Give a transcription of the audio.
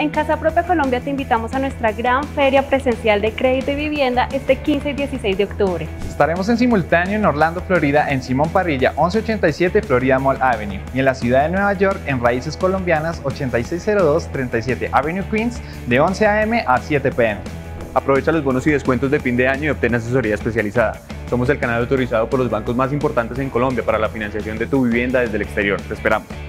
En Casa Propia Colombia te invitamos a nuestra gran feria presencial de crédito y vivienda este 15 y 16 de octubre. Estaremos en simultáneo en Orlando, Florida, en Simón Parrilla, 1187 Florida Mall Avenue, y en la ciudad de Nueva York, en Raíces Colombianas, 8602 37 Avenue Queens, de 11 a.m. a 7 p.m. Aprovecha los bonos y descuentos de fin de año y obtén asesoría especializada. Somos el canal autorizado por los bancos más importantes en Colombia para la financiación de tu vivienda desde el exterior. Te esperamos.